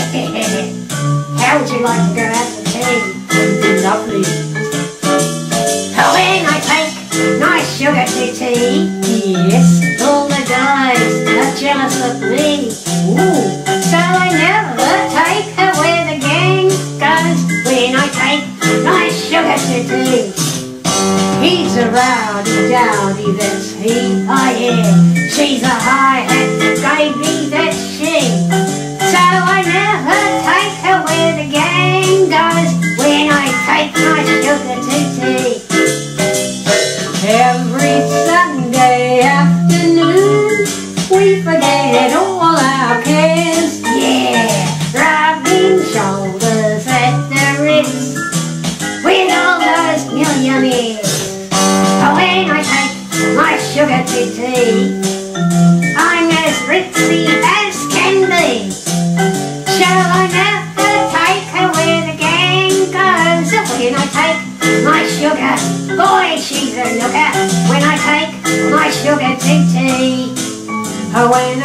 How would you like to go out for tea? Lovely. When I take nice sugar to tea, Yes. all the guys are jealous of me. Ooh. So I never take her where the gang goes when I take nice sugar to tea. He's a rowdy dowdy, that's he, I hear. She's a hi-hat baby, that's she. So I never take her where the gang goes when I take nice sugar to tea. Every Sunday afternoon we forget all our cares. Yeah, rubbing shoulders at the Ritz with all those millionaires. When I take my sugar to tea, I'm as ritzy as can be. Shall I never take her where the gang goes? When I take my sugar, boy, she's a looker. When I take my sugar to tea. When